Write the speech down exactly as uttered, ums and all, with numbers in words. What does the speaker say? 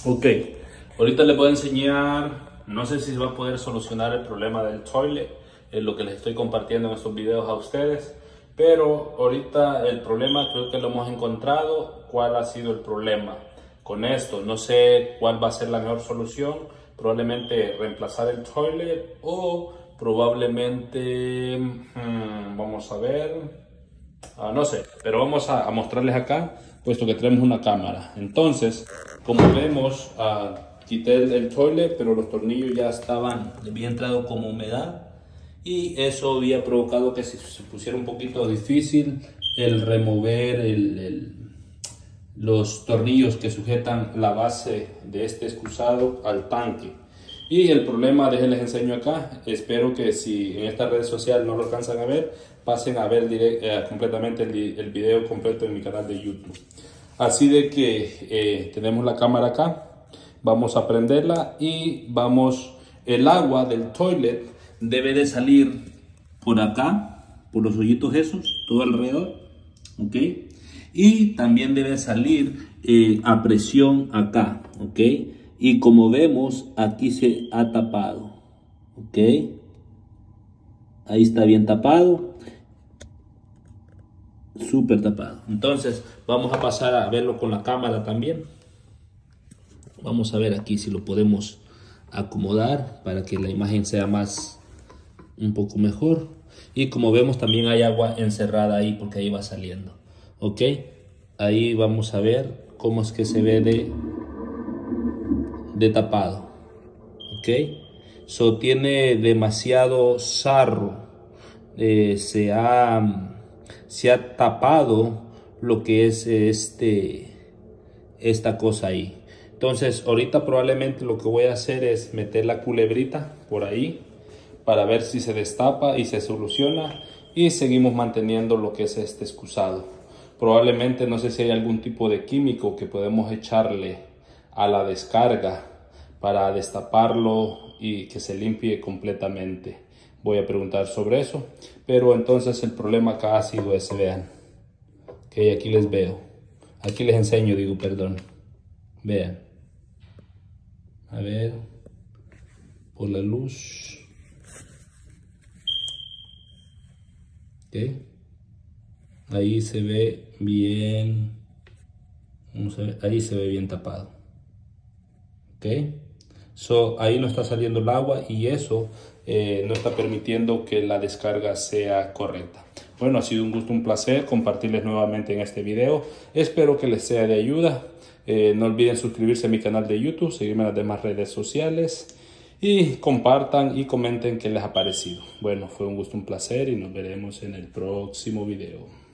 Ok, ahorita les voy a enseñar, no sé si se va a poder solucionar el problema del toilet, es lo que les estoy compartiendo en estos videos a ustedes, pero ahorita el problema creo que lo hemos encontrado. ¿Cuál ha sido el problema con esto? No sé cuál va a ser la mejor solución, probablemente reemplazar el toilet o probablemente, hmm, vamos a ver... Uh, no sé, pero vamos a, a mostrarles acá, puesto que tenemos una cámara. Entonces, como vemos, uh, quité el, el toilet, pero los tornillos ya estaban, había entrado como humedad y eso había provocado que se, se pusiera un poquito difícil el remover el, el, los tornillos que sujetan la base de este excusado al tanque. Y el problema, déjenles enseño acá, espero que si en esta red social no lo alcanzan a ver, pasen a ver direct, eh, completamente el, el video completo en mi canal de YouTube. Así de que eh, tenemos la cámara acá, vamos a prenderla y vamos, el agua del toilet debe de salir por acá, por los hoyitos esos, todo alrededor, ¿ok? Y también debe salir eh, a presión acá, ¿ok? Y como vemos, aquí se ha tapado, ¿ok? Ahí está bien tapado, súper tapado. Entonces, vamos a pasar a verlo con la cámara también. Vamos a ver aquí si lo podemos acomodar para que la imagen sea más, un poco mejor. Y como vemos, también hay agua encerrada ahí porque ahí va saliendo, ¿ok? Ahí vamos a ver cómo es que se ve de... de tapado, ok. So tiene demasiado sarro, eh, se ha se ha tapado lo que es este esta cosa ahí. Entonces ahorita probablemente lo que voy a hacer es meter la culebrita por ahí para ver si se destapa y se soluciona, y seguimos manteniendo lo que es este excusado. Probablemente, no sé si hay algún tipo de químico que podemos echarle a la descarga para destaparlo y que se limpie completamente. Voy a preguntar sobre eso, pero entonces el problema acá ha sido ese, vean. Ok, aquí les veo. Aquí les enseño, digo, perdón. Vean. A ver. Por la luz. Ok. Ahí se ve bien. Vamos a ver, ahí se ve bien tapado. Ok. So, ahí no está saliendo el agua y eso eh, no está permitiendo que la descarga sea correcta. Bueno, ha sido un gusto, un placer compartirles nuevamente en este video. Espero que les sea de ayuda. Eh, no olviden suscribirse a mi canal de YouTube, seguirme en las demás redes sociales y compartan y comenten qué les ha parecido. Bueno, fue un gusto, un placer y nos veremos en el próximo video.